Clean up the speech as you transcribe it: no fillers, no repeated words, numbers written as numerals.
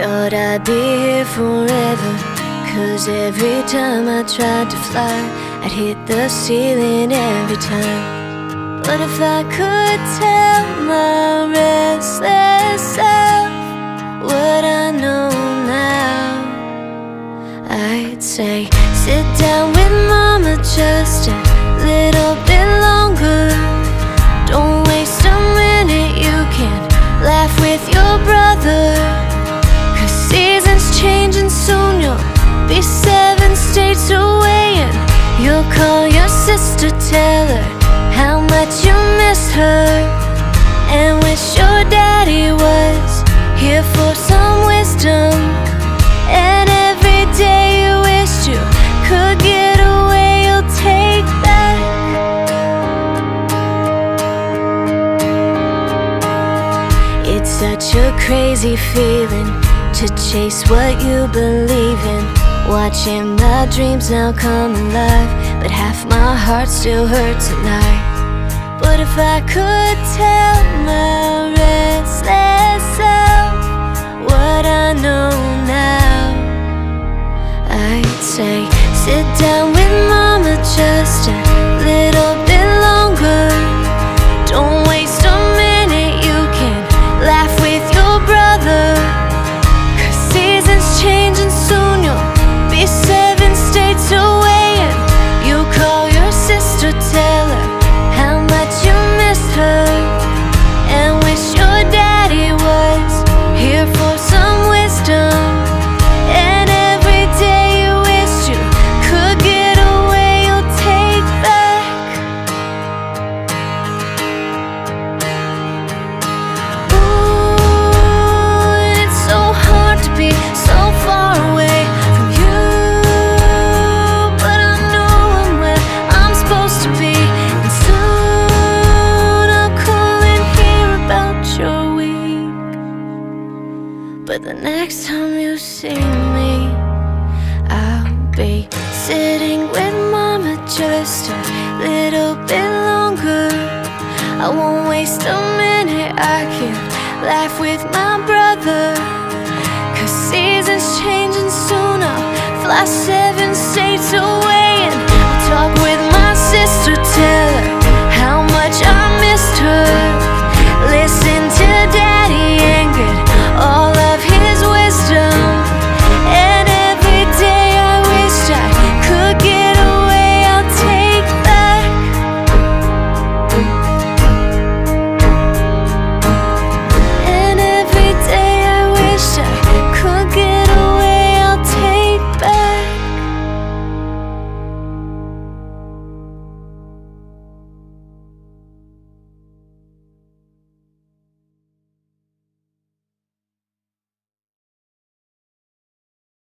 Thought I'd be here forever, 'cause every time I tried to fly, I'd hit the ceiling every time. But if I could tell my restless self what I know now, I'd say, sit down with mama just a little bit longer. Don't waste a minute, you can laugh with your brother. 'Cause seasons change and soon you'll be 7 states away. And you'll call your sister, tell her how much you miss her, and wish your daddy was here for some wisdom. And every day you wished you could get away, you'll take back. It's such a crazy feeling to chase what you believe in, watching my dreams now come alive, but half my heart still hurts at night. But if I could tell my restless self what I know now, I'd say, sit down with mama just a little bit longer. Don't waste a minute, you can laugh with your brother. 'Cause seasons change and soon you'll be 7 states away. And you call your sister, tell her how much you miss her, and wish your daddy was here for some wisdom. And every day you wish you could get away, you'll take back. Ooh, it's so hard to be so far away from you, but I know I'm where I'm supposed to be. And soon I'll call and hear about your week. But the next time you see me, I'll be sitting with mama just a little bit longer. I won't waste a minute, I can laugh with my brother. 'Cause seasons change and soon I'll fly 7 states away.